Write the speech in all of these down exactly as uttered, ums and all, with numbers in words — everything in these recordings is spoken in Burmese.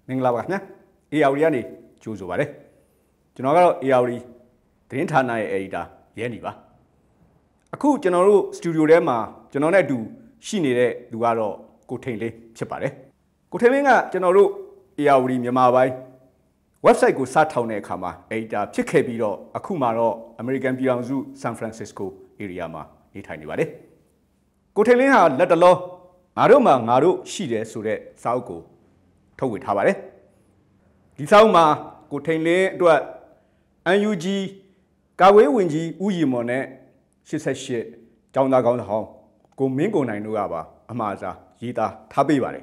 မင်္ဂလာပါခင်ဗျာ A R D ကနေကြိုးဆိုပါတယ်ကျွန်တော်ကတော့ A R D သတင်းဌာနရဲ့ editor ရဲနေပါအခုကျွန်တော်တို့စတူဒီယိုထဲမှာကျွန်တော်နဲ့အတူရှိနေတဲ့သူကတော့ကိုထိန်လင်းဖြစ်ပါတယ်ကိုထိန်လင်းကကျွန်တော်တို့ A R D မြန်မာပိုင်း website ကိုစထောင်တဲ့အခါမှာ editor ဖြစ်ခဲ့ပြီးတော့အခုမှတော့ American ပြည်ထောင်စု San Francisco area မှာနေထိုင်နေပါတယ်ကိုထိန်လင်းဟာလက်တလောငါတို့မှာငါတို့ရှိတယ်ဆိုတဲ့စာအုပ်ကိုထုတ်ဝေထားပါတယ်ဒီစာအုပ်မှာကိုထိန်လင်းအတွက် N U G ကာဝေးဝင်ကြီးဦးရီမော်နဲ့ရှစ်ဆယ့်ရှစ်ကျောင်းသားကောင်းဆောင်ကိုမင်းကိုနိုင်တို့ကပါအမှားစားရေးသားထားပေးပါတယ်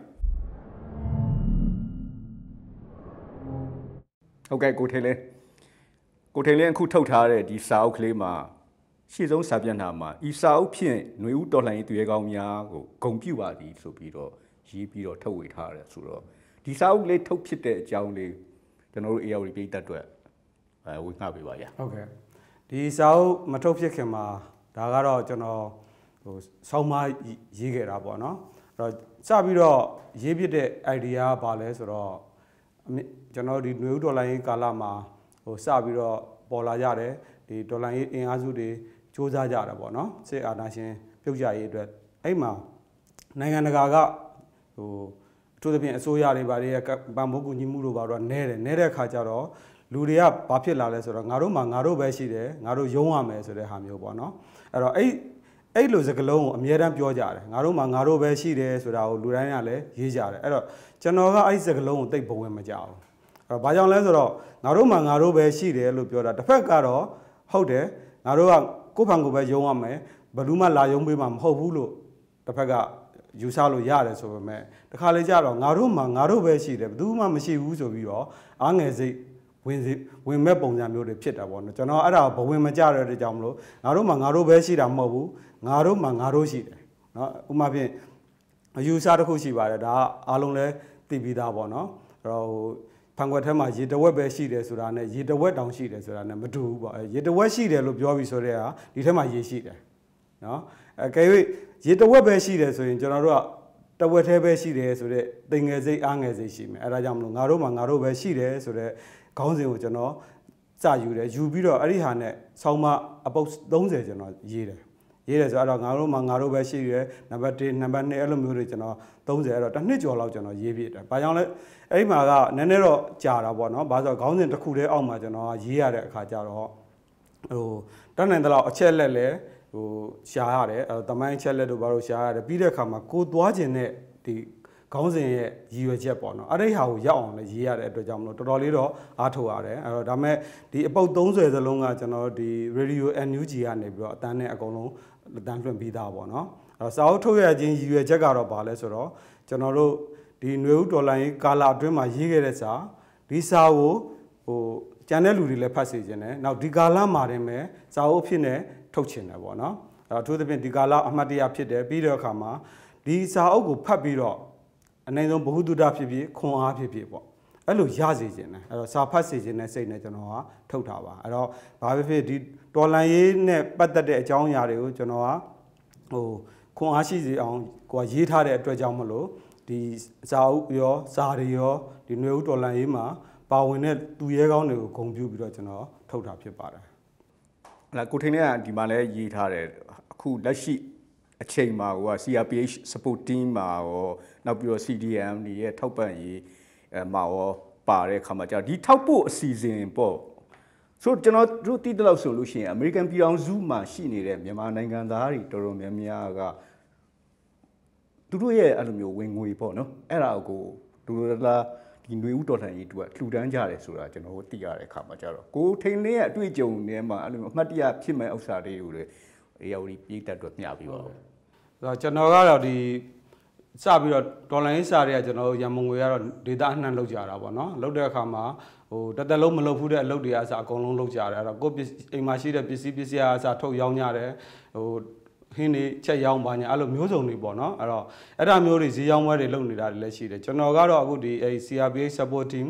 ဟုတ်ကဲ့ကိုထိန်လင်းကိုထိန်လင်းအခုထုတ်ထားတဲ့ဒီစာအုပ်ကလေးမှာရှေ့ဆုံးစာမျက်နှာမှာဤစာအုပ်ဖြင့်ຫນွေဦးတော်လှန်ရေးသူရဲကောင်းများကိုဂုဏ်ပြုပါသည်ဆိုပြီးတော့ရေးပြီးတော့ထုတ်ဝေထားတယ်ဆိုတော့ဒီစာအုပ်လေးထုတ်ဖြစ်တဲ့အကြောင်းလေးကျွန်တော်တို့ A R D ပြည်သက်အတွက်အဲဝေငှပေးပါဗျာဟုတ်ကဲ့ဒီစာအုပ်မထုတ်ဖြစ်ခင်မှာဒါကတော့ကျွန်တော်ဟိုဆောင်းမရေးခဲ့တာပေါ့နော်အဲ့တော့စပြီးတော့ရေးဖြစ်တဲ့ idea ကဘာလဲဆိုတော့ကျွန်တော်ဒီຫນွေဦးတော်လှန်ရေးကာလမှာဟိုစပြီးတော့ပေါ်လာကြတယ်ဒီတော်လှန်ရေးအင်အားစုတွေစ조사ကြတာပေါ့နော်စစ်အာဏာရှင်ပြုတ်ကြရေးအတွက်အဲ့မှာနိုင်ငံတကာကဟိုအထူးသဖြင့်အစိုးရတွေဗာတွေပံ့ပိုးကူညီမှုတို့ဗာတော့နဲတယ်နဲတဲ့ခါကျတော့လူတွေကဘာဖြစ်လာလဲဆိုတော့ငါတို့မှာငါတို့ပဲရှိတယ်ငါတို့ယုံရမယ်ဆိုတဲ့ဟာမျိုးပေါ့နော်အဲ့တော့အဲ့အဲ့လိုစကားလုံးကိုအမြဲတမ်းပြောကြတယ်ငါတို့မှာငါတို့ပဲရှိတယ်ဆိုတာကိုလူတိုင်းကလည်းရေးကြတယ်အဲ့တော့ကျွန်တော်ကအဲ့စကားလုံးကိုတိတ်ဘဝင်မကြဘူးအဲ့တော့ဘာကြောင့်လဲဆိုတော့ငါတို့မှာငါတို့ပဲရှိတယ်လို့ပြောတာတစ်ဖက်ကတော့ဟုတ်တယ်ငါတို့ကကိုယ့်ဖန်ကိုပဲယုံရမယ်ဘယ်သူမှလာယုံပေးမှာမဟုတ်ဘူးလို့တစ်ဖက်ကယူဆလို့ရတယ်ဆိုပေမဲ့တခါလေကြတော့ငါတို့မှာငါတို့ပဲရှိတယ်ဘယ်သူမှမရှိဘူးဆိုပြီးတော့အားငယ်စိတ်ဝင်စီဝင်မဲ့ပုံစံမျိုးတွေဖြစ်တာပေါ့နော်ကျွန်တော်အဲ့ဒါဘဝင်မကြတဲ့အတွက်ကြောင့်မလို့ငါတို့မှာငါတို့ပဲရှိတာမဟုတ်ဘူးငါတို့မှာငါတို့ရှိတယ်เนาะဥပမာဖြင့်အယူဆတစ်ခုရှိပါတယ်ဒါအားလုံးလည်းသိပြီးသားပေါ့နော်အဲ့တော့ဖန်ခွက်ထဲမှာရေတဝက်ပဲရှိတယ်ဆိုတာနဲ့ရေတဝက်တောင်ရှိတယ်ဆိုတာနဲ့မတူဘူးပေါ့ရေတဝက်ရှိတယ်လို့ပြောပြီးဆိုတဲ့ဟာဒီထဲမှာရေရှိတယ်เนาะအဲကဲ၍ရေတဝက်ပဲရှိတယ်ဆိုရင်ကျွန်တော်တို့ကတဝက်သေးပဲရှိတယ်ဆိုတဲ့တင်ငယ်စိတ်အားငယ်စိတ်ရှိမယ်အဲဒါကြောင့်မလို့ငါတို့မှာငါတို့ပဲရှိတယ်ဆိုတဲ့ခေါင်းစဉ်ကိုကျွန်တော်စယူတယ်ယူပြီးတော့အဲ့ဒီဟာနဲ့ဆောင်းမအပုပ်သုံးဆယ်ကျွန်တော်ရေးတယ်ရေးတယ်ဆိုတော့ငါတို့မှာငါတို့ပဲရှိရဲနံပါတ်တစ်နံပါတ်နှစ်အဲ့လိုမျိုးတွေကျွန်တော်သုံးဆယ်အဲ့တော့တစ်နှစ်ကျော်လောက်ကျွန်တော်ရေးပြတယ်။ဘာကြောင့်လဲအဲ့ဒီမှာကနည်းနည်းတော့ကြာတာပေါ့နော်။ဘာလို့ဆိုတော့ခေါင်းစဉ်တစ်ခုတည်းအောက်မှာကျွန်တော်ရေးရတဲ့အခါကျတော့ဟိုတတ်နိုင်တဲ့လောက်အချက်လက်လဲဟိုရှားရတယ်အဲ့တော့တမိုင်းချက်လက်တို့ဘာလို့ရှားရတယ်ပြီးတဲ့အခါမှာကိုသွားခြင်းနဲ့ဒီခေါင်းစဉ်ရဲ့ရည်ရွယ်ချက်ပေါ့နော်အဲ့ဒီဟာကိုရောက်အောင်လည်းရေးရတဲ့အတွက်ကြောင့်မလို့တော်တော်လေးတော့အားထုတ်ရတယ်အဲ့တော့ဒါမဲ့ဒီအပုတ်သုံးဆယ်စလုံးကကျွန်တော်ဒီ Radio N U G ကနေပြီးတော့အတန်းနဲ့အကုန်လုံးအတန်းလွှင့်ပြီးသားပေါ့နော်အဲ့တော့စာအုပ်ထုတ်ရခြင်းရည်ရွယ်ချက်ကတော့ဘာလဲဆိုတော့ကျွန်တော်တို့ဒီຫນွေဦးတော်လှန်ရေးကာလအတွင်းမှာရေးခဲ့တဲ့စာဒီစာကိုဟိုကျန်တဲ့လူတွေလည်းဖတ်စေခြင်းနဲ့နောက်ဒီကာလမှာတင်မဲ့စာအုပ်အဖြစ်နဲ့ထုတ်ချင်တယ်ပေါ့နော်အဲ့တော့အထူးသဖြင့်ဒီကာလအမှတ်တရဖြစ်တယ်ပြီးတဲ့အခါမှာဒီစာအုပ်ကိုဖတ်ပြီးတော့အနိုင်ဆုံးဘ ഹു တုဒဖြစ်ဖြစ်ခွန်အားဖြစ်ဖြစ်ပေါ့အဲ့လိုရစေခြင်းနဲ့အဲ့တော့စာဖတ်စေခြင်းနဲ့စိတ်နဲ့ကျွန်တော်ကထုတ်တာပါအဲ့တော့ဘာဖြစ်ဖြစ်ဒီတော်လန်ရေးနဲ့ပတ်သက်တဲ့အကြောင်းအရာတွေကိုကျွန်တော်ကဟိုခွန်အားရှိစေအောင်ကိုကရေးထားတဲ့အတွက်ကြောင့်မလို့ဒီစာအုပ်ရောစာတွေရောဒီຫນွေဦးတော်လန်ရေးမှာပါဝင်တဲ့သူရဲကောင်းတွေကိုဂုဏ်ပြုပြီးတော့ကျွန်တော်ထုတ်တာဖြစ်ပါတယ်အဲ့ဒါကိုထိန်လေးကဒီမှာလဲရေးထားတယ်အခုလက်ရှိအချိန်မှာဟိုက C R P H support team မှာရောနောက်ပြီးတော့ C D M တွေရဲ့ထောက်ပံ့ရေးအဲမှာရောပါတဲ့ခါမှာကြာဒီထောက်ဖို့အစီအစဉ်ပေါ့ဆိုတော့ကျွန်တော်တို့တည်တယ်လို့ဆိုလို့ရှိရင် American ပြည်အောင်စုမှာရှိနေတဲ့မြန်မာနိုင်ငံသားတွေတော်တော်များများကသူတို့ရဲ့အဲ့လိုမျိုးဝင်ငွေပေါ့နော်အဲ့ဒါကိုဒူလာဒီຫນွေဦးတော်လှန်ရေးတူကလှူဒန်းကြတယ်ဆိုတာကျွန်တော်တို့သိရတဲ့ခါမှာကြာတော့ကိုထိန်လင်းရဲ့အတွေ့အကြုံထဲမှာအဲ့လိုမျိုးအမှတ်တရဖြစ်မဲ့ဥစ္စာတွေကိုလေA R D ပြည်သက်အတွက်မျှပြီးပါဘူး။ဆိုတော့ကျွန်တော်ကတော့ဒီစပြီးတော့ဒေါ်လာရင်းစာတွေကကျွန်တော်ရန်မုံငွေကတော့ဒေတာအနှံ့လောက်ကြတာပေါ့နော်။လောက်တဲ့အခါမှာဟိုတသက်လုံးမလုပ်ဘူးတဲ့အလုပ်တွေအစားအကုန်လုံးလုပ်ကြတယ်။အဲ့တော့ကိုအိမ်မှာရှိတဲ့ပစ္စည်းပစ္စည်းအစားထုတ်ရောင်းကြတယ်။ဟိုဟင်းတွေချက်ရောင်းပါညာအဲ့လိုမျိုးစုံတွေပေါ့နော်။အဲ့တော့အဲ့ဒါမျိုးတွေဈေးရောင်းပွဲတွေလုပ်နေတာတွေလည်းရှိတယ်။ကျွန်တော်ကတော့အခုဒီအဲ C R P H support team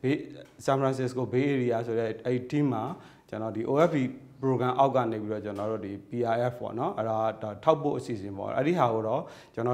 San Francisco Bay Area ဆိုတဲ့အဲ့ team မှာကျွန်တော်ဒီ O F P program အောက်ကနေပြီးတော့ကျွန်တော်တို့ဒီ P R F ပေါ့နော်အဲ့ဒါထောက်ဖို့အစီအစဉ်ပေါ့အဲ့ဒီဟာကိုတော့ကျွန်တော်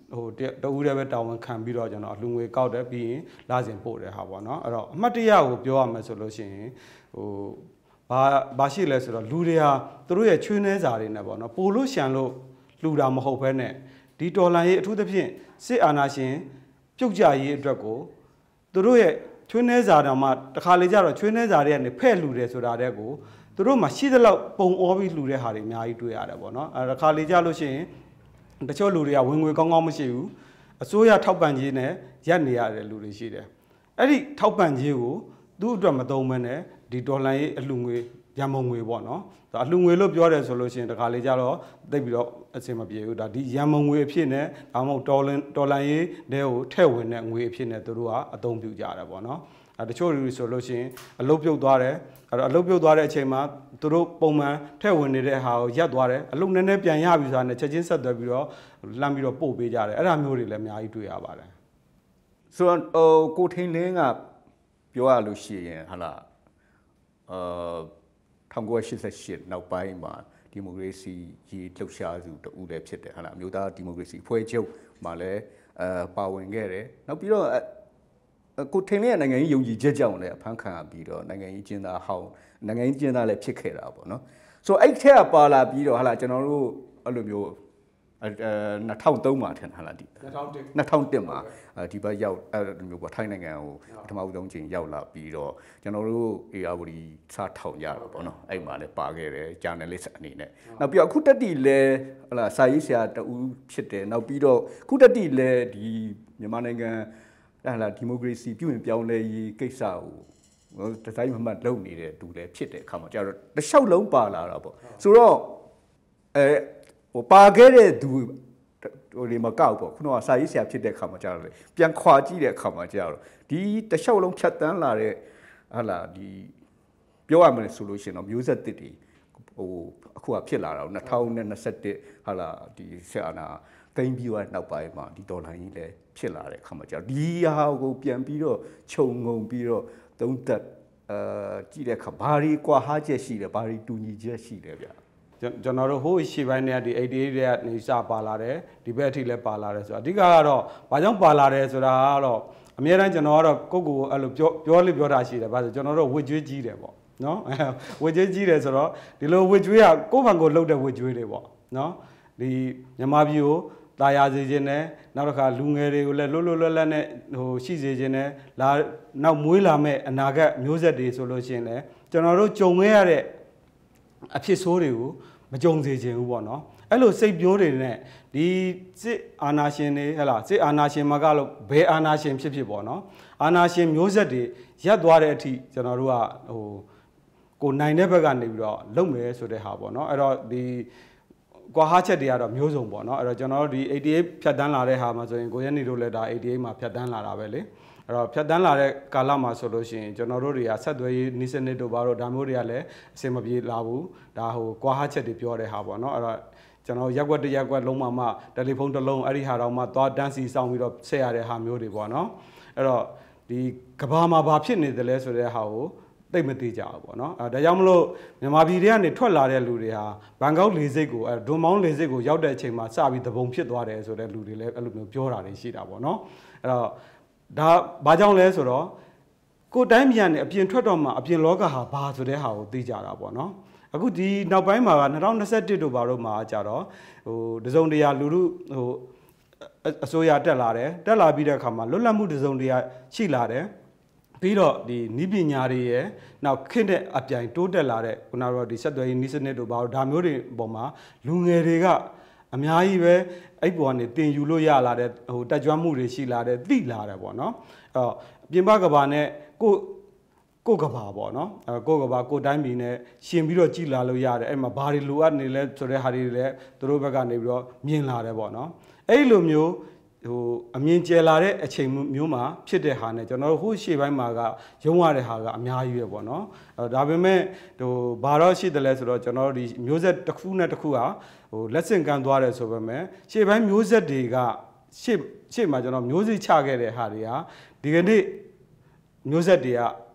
ဟိုတဦးလည်းပဲတာဝန်ခံပြီးတော့ကျွန်တော်လူငွေကောက်တယ်ပြီးရင်လာစဉ်ပို့တယ်ဟာပေါ့နော်အဲ့တော့အမှတ်တရကိုပြောရမယ်ဆိုလို့ရှိရင်ဟိုဘာဘာရှိလဲဆိုတော့လူတွေဟာသူတို့ရဲ့ချွေးနှဲစာတွေနဲ့ပေါ့နော်ပိုလို့ရှံလို့လှူတာမဟုတ်ဘဲနဲ့ဒီတော်လန်ရေးအထူးသဖြင့်စစ်အာဏာရှင်ပြုတ်ကြရေးအတွက်ကိုသူတို့ရဲ့ချွေးနှဲစာတောင်မှတခါလေကြတော့ချွေးနှဲစာတွေကနေဖဲ့လှူတယ်ဆိုတာတဲ့ကိုသူတို့မှရှိသလောက်ပုံအောပြီးလှူတဲ့ဟာတွေအများကြီးတွေ့ရတယ်ပေါ့နော်အဲတခါလေကြလို့ရှိရင်တချို့လူတွေကဝင်ငွေကောင်းကောင်းမရှိဘူးအစိုးရထောက်ပံ့ခြင်းနဲ့ရပ်နေရတဲ့လူတွေရှိတယ်အဲ့ဒီထောက်ပံ့ခြင်းကိုသူ့အတွက်မသုံးဘဲနဲ့ဒီဒေါ်လာရေးအလှငွေရန်မုံငွေပေါ့နော်အလှငွေလို့ပြောတယ်ဆိုလို့ရှိရင်တခါလေကြတော့သိပြီးတော့အစင်မပြေဘူးဒါဒီရန်မုံငွေအဖြစ်နဲ့ဒါမှမဟုတ်ဒေါ်လန်ဒေါ်လာရေးတွေကိုထည့်ဝင်တဲ့ငွေအဖြစ်နဲ့သူတို့ကအသုံးပြုကြတယ်ပေါ့နော်အဲတချို့လူတွေဆိုလို့ရှိရင်အလုတ်ပြုတ်သွားတယ်အဲ့တော့အလုတ်ပြုတ်သွားတဲ့အချိန်မှာသူတို့ပုံမှန်ထည့်ဝင်နေတဲ့ဟာကိုရပ်သွားတယ်အလုတ်နည်းနည်းပြန်ရပြီဆိုတာနဲ့ချက်ချင်းဆက်သွယ်ပြီးတော့လှမ်းပြီးတော့ပို့ပေးကြတယ်အဲ့ဒါမျိုးတွေလည်းအများကြီးတွေ့ရပါတယ်ဆိုတော့ဟိုကိုထင်းလင်းကပြောရလို့ရှိရင်ဟာလားအာ၁၉၈၈နောက်ပိုင်းမှာဒီမိုကရေစီရေးလှုပ်ရှားစုတူလည်းဖြစ်တယ်ဟာလားအမျိုးသားဒီမိုကရေစီဖွဲ့ချုပ်မှာလည်းအာပါဝင်ခဲ့တယ်နောက်ပြီးတော့ကိုထင်းလင်းရဲ့နိုင်ငံရေးယုံကြည်ချက်ကြောင့်လည်းအဖမ်းခံရပြီးတော့နိုင်ငံရေးကျင်းသားဟောင်းနိုင်ငံရေးကျင်းသားလည်းဖြစ်ခဲ့တာပေါ့နော်ဆိုတော့အဲ့ထက်ကပါလာပြီးတော့ဟာလားကျွန်တော်တို့အဲ့လိုမျိုးအဲ၂၀၀၃မှာထင်ဟာလားဒီ၂၀၀၁မှာဒီဘက်ရောက်အဲ့လိုမျိုးပေါ့ထိုင်းနိုင်ငံကိုပထမဦးဆုံးချိန်ရောက်လာပြီးတော့ကျွန်တော်တို့အေအာဝတီစားထောင်ကြတော့ပေါ့နော်အဲ့မှာလည်းပါခဲ့တယ်ဂျာနယ်လစ်အနေနဲ့နောက်ပြီးတော့အခုတက်တီလည်းဟလာစာရေးဆရာတူဖြစ်တယ်နောက်ပြီးတော့အခုတက်တီလည်းဒီမြန်မာနိုင်ငံဟလာဒီမိုကရေစီပြုရင်ပြောင်းလဲရေးကိစ္စကိုဒီဇိုင်းမှတ်လုပ်နေတဲ့သူလည်းဖြစ်တဲ့အခါမှာကျတော့တစ်လျှောက်လုံးပါလာတာပေါ့ဆိုတော့အဲဟိုပါခဲ့တဲ့သူဟိုဒီမကောက်ပေါ့ခုနကစာရေးဆရာဖြစ်တဲ့ခါမှာကြာတော့လေပြန်ခွာကြည့်တဲ့ခါမှာကြာတော့ဒီတလျှောက်လုံးဖြတ်တန်းလာတဲ့ဟာလာဒီပြောရမယ်ဆိုလို့ရှိရင်တော့မျိုးဆက်တစ်တွေဟိုအခုကဖြစ်လာတာ၂၀၂၁ဟာလာဒီဆက်အာနာကိန်းပြီးတော့နောက်ပိုင်းမှာဒီဒေါ်လာကြီးလည်းဖြစ်လာတဲ့ခါမှာကြာဒီဟာကိုပြန်ပြီးတော့ခြုံငုံပြီးတော့သုံးသက်အာကြည့်တဲ့ခါဘာတွေကွာဟားချက်ရှိတယ်ဘာတွေတူညီချက်ရှိတယ်ဗျာကျွန်တော်တို့ဟိုးရှေ့ပိုင်းတွေကဒီeighty eightတွေကနေစပါလာတယ်ဒီဘက်အထိလည်းပါလာတယ်ဆိုတော့အဓိကကတော့ဘာကြောင့်ပါလာတယ်ဆိုတာကတော့အများအားကျွန်တော်ကတော့ကိုယ့်ကိုယ်အဲ့လိုပြောပြောလို့ပြောတာရှိတယ်ဘာလို့ကျွန်တော်တို့ဝစ်ကျွေးကြီးတယ်ပေါ့နော်ဝစ်ကျွေးကြီးတယ်ဆိုတော့ဒီလိုဝစ်ကျွေးကကိုယ့်ဘန်ကိုလှုပ်တဲ့ဝစ်ကျွေးတွေပေါ့နော်ဒီမြန်မာပြည်ကိုတာယာစေခြင်းနဲ့နောက်တစ်ခါလူငယ်တွေကိုလည်းလွတ်လွတ်လပ်လပ်နဲ့ဟိုရှိစေခြင်းနဲ့လာနောက်မွေးလာမဲ့အနာဂတ်မျိုးဆက်တွေဆိုလို့ရှိရင်လည်းကျွန်တော်တို့ကြုံခဲ့ရတဲ့အဖြစ်ဆိုးတွေကိုမကြုံစေချင်ဘူးပေါ့နော်အဲ့လိုစိတ်ပြောတွေနဲ့ဒီစစ်အာဏာရှင်တွေဟဲ့လားစစ်အာဏာရှင်မှာကလို့ဘယ်အာဏာရှင်ဖြစ်ဖြစ်ပေါ့နော်အာဏာရှင်မျိုးဆက်တွေရပ်သွားတဲ့အထိကျွန်တော်တို့ကဟိုကိုနိုင်တဲ့ဘက်ကနေပြီးတော့လုံမယ်ဆိုတဲ့ဟာပေါ့နော်အဲ့တော့ဒီကွာဟာချက်တွေကတော့မျိုးစုံပေါ့နော်အဲ့တော့ကျွန်တော်တို့ဒီeighty eightဖြတ်တန်းလာတဲ့ဟာမှာဆိုရင်ကိုရဲနေတို့လည်းဒါeighty eightမှာဖြတ်တန်းလာတာပဲလေအဲ့တော့ဖြတ်တန်းလာတဲ့ကာလမှာဆိုလို့ရှိရင်ကျွန်တော်တို့တွေကဆက်သွယ်ရေးနီးစနစ်တို့ဘာလို့ဒါမျိုးတွေကလည်းအဆင်မပြေလာဘူးဒါဟိုကွာဟာချက်တွေပြောတဲ့ဟာပေါ့နော်အဲ့တော့ကျွန်တော်ရက်ွက်တရက်ွက်လုံးမှမှတယ်လီဖုန်းတစ်လုံးအဲ့ဒီဟာတော့မှသွားတန်းစီစောင့်ပြီးတော့ဆက်ရတဲ့ဟာမျိုးတွေပေါ့နော်အဲ့တော့ဒီကဘာမှာဘာဖြစ်နေတယ်လဲဆိုတဲ့ဟာကိုသိမသိကြဘူးပေါ့နော်အဲဒါကြောင့်မလို့မြန်မာပြည်တွေကနေထွက်လာတဲ့လူတွေဟာဘန်ကောက်လေဆိပ်ကိုအဲဒွန်မောင်းလေဆိပ်ကိုရောက်တဲ့အချိန်မှာစပြီးသဘုံဖြစ်သွားတယ်ဆိုတဲ့လူတွေလည်းအဲ့လိုမျိုးပြောတာတွေရှိတာပေါ့နော်အဲ့တော့ဒါဘာကြောင့်လဲဆိုတော့ကိုတိုင်းပြည်ကနေအပြင်ထွက်တော့မှအပြင်လောကဟာဘာဆိုတဲ့ဟာကိုသိကြတာပေါ့နော်အခုဒီနောက်ပိုင်းမှာက၂၀၂၁တို့ဘာလို့မှာကြတော့ဟိုတစုံတရာလူလူဟိုအစိုးရတက်လာတယ်တက်လာပြီးတဲ့အခါမှာလွတ်လပ်မှုတစုံတရာရှိလာတယ်ပြီးတော့ဒီနီးပညာတွေရဲ့နောက်ခင့်တဲ့အပြိုင်တိုးတက်လာတဲ့ခုနကတော့ဒီဆက်သွယ်ရေးနီးစနစ်တို့ဘာလို့ဒါမျိုးတွေပေါ်မှာလူငယ်တွေကအများကြီးပဲအဲ့ပေါ်ကနေတင်ယူလို့ရလာတဲ့ဟိုတက်ကြွမှုတွေရှိလာတဲ့သိလာတယ်ပေါ့နော်အဲ့တော့ပြင်ပကဘာနဲ့ကိုကိုကဘာပေါ့နော်အဲကိုကဘာကိုတိုင်းပြည်နဲ့ရှင်ပြီးတော့ကြည်လာလို့ရတယ်အဲ့မှာဘာတွေလိုအပ်နေလဲဆိုတဲ့ဟာတွေလည်းသူတို့ဘက်ကနေပြီးတော့မြင်လာတယ်ပေါ့နော်အဲ့လိုမျိုးဟိုအမြင်ကျယ်လာတဲ့အချိန်မျိုးမှာဖြစ်တဲ့ဟာနဲ့ကျွန်တော်တို့ဟိုရှေ့ပိုင်းမှာကရုံးရတဲ့ဟာကအများကြီးပဲပေါ့နော်အဲဒါပေမဲ့ဟိုဘာတော့ရှိတယ်လဲဆိုတော့ကျွန်တော်တို့ဒီမျိုးဆက်တစ်ခုနဲ့တစ်ခုဟာဟိုလက်ဆင့်ကမ်းသွားတယ်ဆိုပေမဲ့ရှေ့ပိုင်းမျိုးဆက်တွေကရှေ့ရှေ့မှာကျွန်တော်မျိုးစိချခဲ့တဲ့ဟာတွေကဒီကနေ့မျိုးဆက်တွေကတ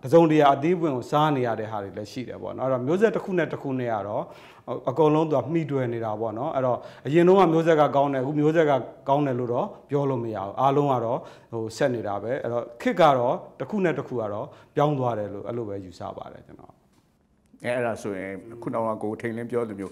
တစုံတရာအသေးပွင့်ကိုစားနေရတဲ့ဟာတွေလည်းရှိတယ်ပေါ့နော်အဲ့တော့မျိုးဆက်တစ်ခုနဲ့တစ်ခုနဲ့ကတော့အကုန်လုံးသူကမှီတွယ်နေတာပေါ့နော်အဲ့တော့အရင်တော့ကမျိုးဆက်ကကောင်းတယ်အခုမျိုးဆက်ကကောင်းတယ်လို့တော့ပြောလို့မရဘူးအားလုံးကတော့ဟိုဆက်နေတာပဲအဲ့တော့ခစ်ကတော့တစ်ခုနဲ့တစ်ခုကတော့ပြောင်းသွားတယ်လို့အဲ့လိုပဲယူဆပါတယ်ကျွန်တော်အဲအဲ့ဒါဆိုရင်ခုနကကိုထိန်လင်းပြောလိုမျိုး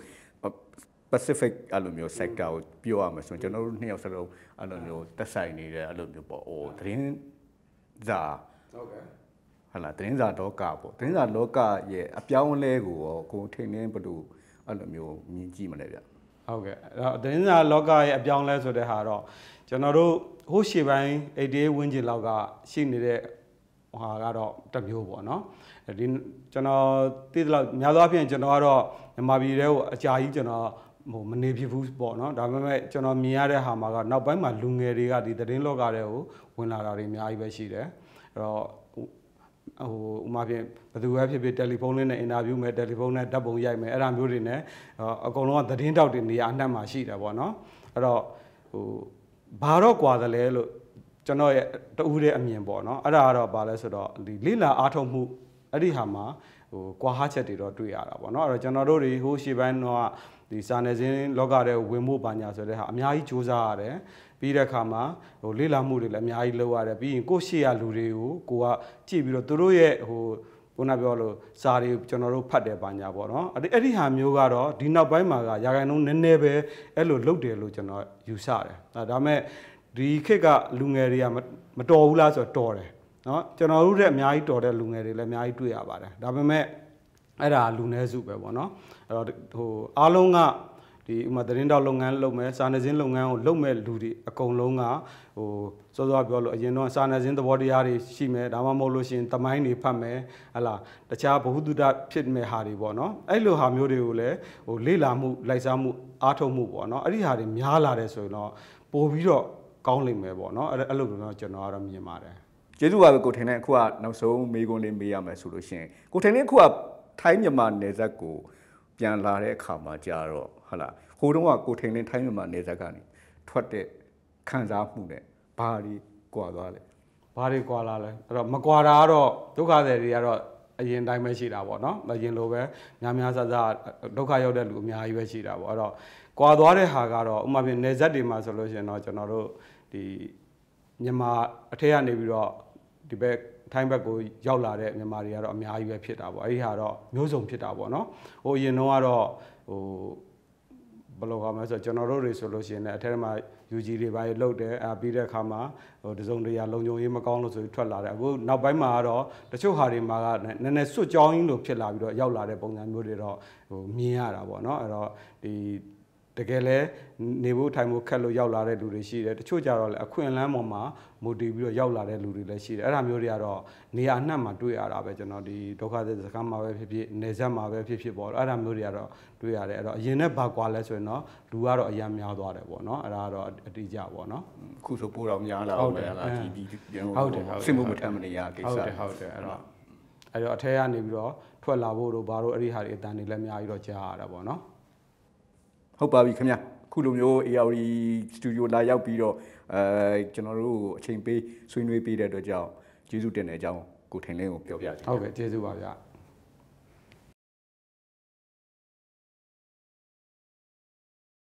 Pacific အဲ့လိုမျိုး sector ကိုပြောရမှာဆိုရင်ကျွန်တော်တို့နှစ်ယောက်စလုံးအဲ့လိုမျိုးတက်ဆိုင်နေတဲ့အဲ့လိုမျိုးပေါ့ဟိုသတင်းစာဟုတ်ကဲ့ဟာလာသတင်းစာလောကပေါ့သတင်းစာလောကရဲ့အပြောင်းအလဲကိုရောကိုထိန်လင်းဘယ်လိုအဲ့လိုမျိုးမြင်ကြည့်မလဲဗျဟုတ်ကဲ့အဲ့တော့သတင်းစာလောကရဲ့အပြောင်းလဲဆိုတဲ့ဟာတော့ကျွန်တော်တို့ဟိုးရှေ့ပိုင်းeighty-eightဝန်းကျင်လောက်ကရှိနေတဲ့ဟာကတော့တမျိုးပေါ့နော်ဒီကျွန်တော်သိသလောက်များသောအားဖြင့်ကျွန်တော်ကတော့မြန်မာပြည်ထဲကိုအကြာကြီးကျွန်တော်ဟိုမနေဖြစ်ဘူးပေါ့နော်ဒါပေမဲ့ကျွန်တော်မြင်ရတဲ့ဟာမှာကနောက်ပိုင်းမှာလူငယ်တွေကဒီသတင်းလောကတွေကိုဝင်လာတာတွေအများကြီးပဲရှိတယ်အဲ့တော့ဟိုဥမာဖြင့်ဘယ်သူပဲဖြစ်ဖြစ်တယ်လီဖုန်းလေးနဲ့အင်တာဗျူးမယ်တယ်လီဖုန်းနဲ့ဓာတ်ပုံရိုက်မယ်အဲ့ဒါမျိုးတွေနဲ့အကုန်လုံးကသတင်းတောက်တွေနေရာအနှံ့မှာရှိတယ်ပေါ့နော်အဲ့တော့ဟိုဘာတော့ကွာတယ်လဲလို့ကျွန်တော်ရဲ့တူးတဲ့အမြင်ပေါ့နော်အဲ့ဒါကတော့ဘာလဲဆိုတော့ဒီလိလာအားထုတ်မှုအဲ့ဒီဟာမှာဟိုကွာဟချက်တွေတော့တွေ့ရတာပေါ့နော်အဲ့တော့ကျွန်တော်တို့တွေဟိုရှေ့ပိုင်းတော့ဒီစာနယ်ဇင်းလောကတဲ့ဝင်မှုပါညာဆိုတဲ့ဟာအများကြီးစူးစမ်းရတယ်ပြီးတဲ့အခါမှာဟိုလေ့လာမှုတွေလည်းအများကြီးလုပ်ရတယ်ပြီးရင်ကိုယ့်ရှေ့ရလူတွေကိုကိုကကြည့်ပြီးတော့သူတို့ရဲ့ဟိုခုနပြောလို့စာတွေကျွန်တော်တို့ဖတ်တယ်ပါညာပေါ့နော်အဲ့ဒီဟာမျိုးကတော့ဒီနောက်ပိုင်းမှာကရာခိုင်နှုန်းနည်းနည်းပဲအဲ့လိုလုပ်တယ်လို့ကျွန်တော်ယူဆတယ်ဒါပေမဲ့ဒီခေတ်ကလူငယ်တွေကမတော်ဘူးလားဆိုတော့တော်တယ်နော်ကျွန်တော်တို့တဲ့အများကြီးတော်တဲ့လူငယ်တွေလည်းအများကြီးတွေ့ရပါတယ်ဒါပေမဲ့အဲ့ဒါလူနည်းစုပဲပေါ့နော်အဲ့တော့ဟိုအားလုံးကဒီဥမာသတင်းတောက်လုပ်ငန်းလုပ်မယ်စာနယ်ဇင်းလုပ်ငန်းကိုလုပ်မဲ့လူတွေအကုန်လုံးကဟိုစောစောပြောလို့အရင်တော့စာနယ်ဇင်းသဘောတရားတွေရှိမယ်ဒါမှမဟုတ်လို့ရှိရင်သမိုင်းတွေဖတ်မယ်ဟလာတခြားဘ ഹു တုဒဖြစ်မဲ့ဟာတွေပေါ့နော်အဲ့လိုဟာမျိုးတွေကိုလည်းဟိုလေ့လာမှုလိုက်စားမှုအားထုတ်မှုပေါ့နော်အဲ့ဒီဟာတွေများလာတယ်ဆိုရင်တော့ပို့ပြီးတော့ကောင်းလိမ့်မယ်ပေါ့နော်အဲ့လိုမျိုးကျွန်တော်ကတော့မြင်ပါတယ်ကျေးဇူးပါပဲကိုထင်တဲ့အခုကနောက်ဆုံးမေးခွန်းလေးမေးရမယ်ဆိုလို့ရှိရင်ကိုထင်တဲ့အခုကထိုင်းမြန်မာနယ်စပ်ကိုပြန်လာတဲ့အခါမှာကြာတော့ဟုတ်လားဟိုတုန်းကကိုထင်တဲ့ထိုင်းမြန်မာနယ်စပ်ကနေထွက်တဲ့ခံစားမှုနဲ့ဘာတွေကွာသွားလဲဘာတွေကွာလာလဲအဲ့တော့မကွာတာကတော့ဒုက္ခတွေတွေကတော့အရင်တိုင်းပဲရှိတာပေါ့နော်အရင်လိုပဲများများဆဆဒုက္ခရောက်တဲ့လူအများကြီးပဲရှိတာပေါ့အဲ့တော့ကွာသွားတဲ့ဟာကတော့ဥပမာပြင်နယ်စပ်တွေမှာဆိုလို့ရှိရင်တော့ကျွန်တော်တို့ဒီမြန်မာအထက်ကနေပြီးတော့ဒီဘက်ထိုင်းဘက်ကိုရောက်လာတဲ့မြန်မာတွေကတော့အများကြီးပဲဖြစ်တာပေါ့အဲ့ဒီဟာတော့မျိုးစုံဖြစ်တာပေါ့နော်ဟိုအရင်တော့ကတော့ဟိုဘယ်လိုခေါ်မလဲဆိုတော့ကျွန်တော်တို့တွေဆိုလို့ရှိရင်လည်းအထက်မှာ ယူ ဂျီ တွေပါလှုပ်တယ်အဲပြီးတဲ့အခါမှာဟိုတစုံတရာလုံခြုံရေးမကောင်းလို့ဆိုပြီးထွက်လာတယ်အခုနောက်ပိုင်းမှာတော့တချို့ဟာတွေမှာကနည်းနည်းစွတ်ကြောင်းရင်းလို့ဖြစ်လာပြီးတော့ရောက်လာတဲ့ပုံစံမျိုးတွေတော့ဟိုမြင်ရတာပေါ့နော်အဲ့တော့ဒီတကယ်လဲနေဖို့ထိုင်ဖို့ခက်လို့ရောက်လာတဲ့လူတွေရှိတယ်တချို့ကြတော့လည်းအခွင့်အလမ်းပေါ်မှာမူတည်ပြီးတော့ရောက်လာတဲ့လူတွေလည်းရှိတယ်အဲ့ဒါမျိုးတွေကတော့နေရာအနှံ့မှာတွေ့ရတာပဲကျွန်တော်ဒီဒုက္ခသည်စခန်းမှာပဲဖြစ်ဖြစ်နေဆက်မှာပဲဖြစ်ဖြစ်ပေါ့အဲ့ဒါမျိုးတွေကတော့တွေ့ရတယ်အဲ့တော့အရင်နဲ့ဘာကွာလဲဆိုရင်တော့လူကတော့အများများသွားတယ်ပေါ့နော်အဲ့ဒါကတော့အတိအကျပေါ့နော်အခုဆိုပိုးတော့များလာအောင်ပဲလားဒီဒီဟုတ်တယ်ဟုတ်စစ်မှုမထမ်းမနေရကိစ္စဟုတ်တယ်ဟုတ်တယ်အဲ့တော့အဲ့တော့အထက်ကနေပြီးတော့ထွက်လာဖို့တို့ဘာလို့အဲ့ဒီဟာတွေအတန်တွေလည်းအများကြီးတော့ကြားရတာပေါ့နော်ဟုတ်ပါပြီခင်ဗျာခုလိုမျိုး A R D Studio လာရောက်ပြီးတော့အဲကျွန်တော်တို့အချိန်ပေးဆွေးနွေးပေးတဲ့အတွက်ကြောင့်ကျေးဇူးတင်တဲ့အကြောင်းကိုထင်လင်းကိုပြောပြချင်ဟုတ်ကဲ့ကျေးဇူးပါဗျာ